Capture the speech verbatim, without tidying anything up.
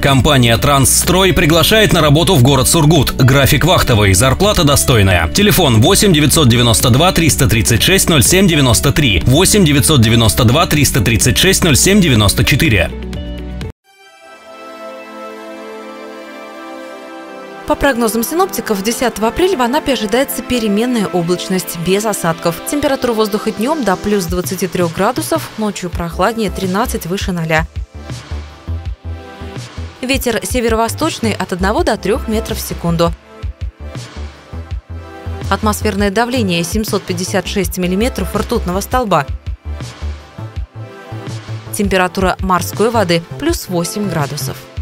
Компания «Трансстрой» приглашает на работу в город Сургут. График вахтовый, зарплата достойная. Телефон восемь девятьсот девяносто два триста тридцать шесть ноль семь девяносто три, восемь девятьсот девяносто два триста тридцать шесть ноль семь девяносто четыре. По прогнозам синоптиков, десятого апреля в Анапе ожидается переменная облачность, без осадков. Температура воздуха днем до плюс двадцати трёх градусов, ночью прохладнее, тринадцать выше ноля. Ветер северо-восточный от одного до трёх метров в секунду. Атмосферное давление семьсот пятьдесят шесть миллиметров ртутного столба. Температура морской воды плюс восемь градусов.